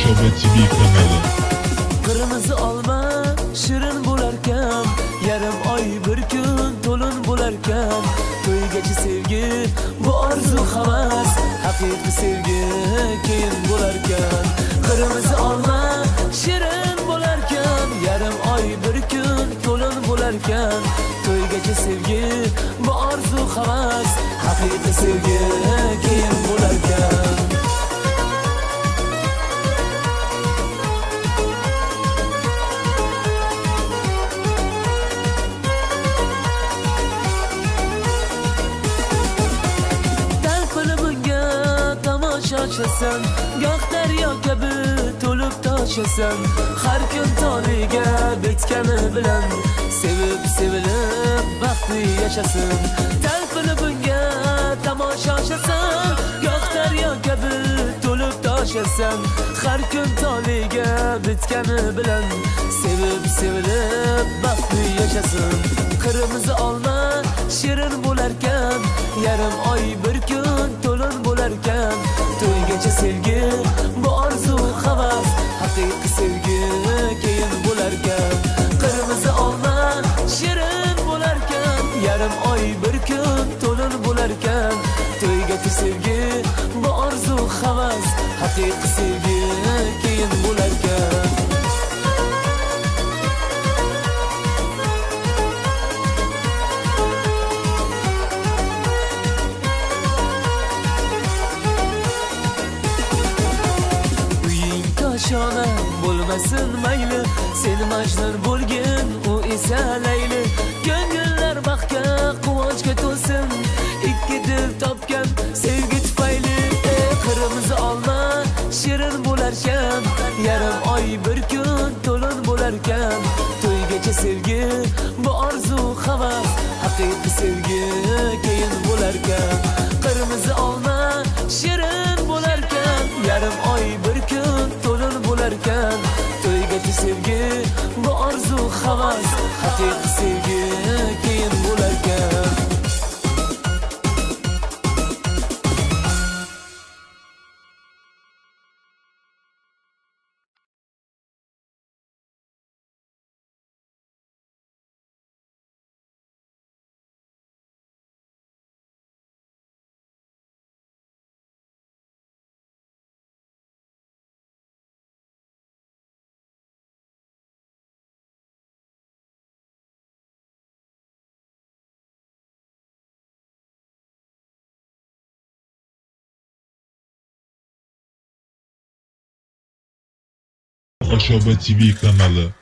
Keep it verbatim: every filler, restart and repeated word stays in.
OSHOBA T V kanalı. Qirmizi olma shirin bo'larkan, yarim oy bir kun to'lin bo'larkan. To'ygacha sevgi bu orzu havas, haqiqiy sevgi keyin bo'larkan. Qirmizi olma shirin bo'larkan, yarim oy bir kun to'lin bo'larkan. To'ygacha sevgi bu orzu havas, haqiqiy sevgi keyin bo'larkan. Açasan, goh daryo kabi to'lib toshasan. Har kun toliga bitgani bilan sevib sevilib baxtli yashasin. Talpinib bunga tomosha açasan, goh daryo kabi to'lib toshasan. Har kun toliga bitgani bilan sevib sevilib baxtli yashasin. Qirmizi olma shirin bo'larkan, yarim oy bir kun to'lin bo'larkan. To'ygacha sevgi bu orzu havas, haqiqiy sevgi keyin bo'larkan. Qirmizi olma shirin bo'larkan, yarim oy bir kun to'lin bo'larkan. To'ygacha sevgi bu orzu havas, haqiqiy sevgi keyin bo'larkan. Shona bo'lmasin mayli, sen majnun bo'lgin, u esa layli. Ko'ngillar baxtga, quvonchga to'lsin, ikki dil topgan sevgi tufayli. Qirmizi olma shirin bo'larkan, yarim oy bir kun to'lin bo'larkan. To'ygacha sevgi bu orzu havas, haqiqiy sevgi keyin bo'larkan. Qirmizi olma shirin bo'larkan, yarim oy bir kun to'lin bo'larkan. To'ygacha sevgi bu orzu havas, haqiqiy sevgi keyin bo'larkan. OSHOBA T V kanalı.